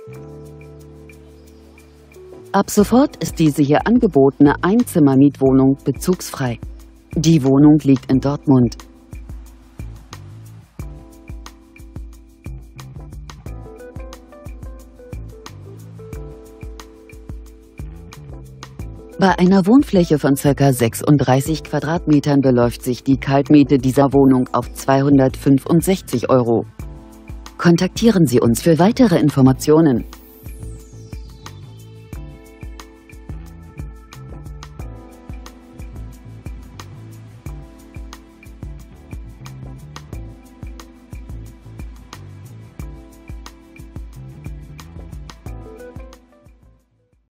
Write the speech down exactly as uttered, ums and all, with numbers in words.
Ab sofort ist diese hier angebotene Einzimmer-Mietwohnung bezugsfrei. Die Wohnung liegt in Dortmund. Bei einer Wohnfläche von ca. sechsunddreißig Quadratmetern beläuft sich die Kaltmiete dieser Wohnung auf zweihundertfünfundsechzig Euro. Kontaktieren Sie uns für weitere Informationen.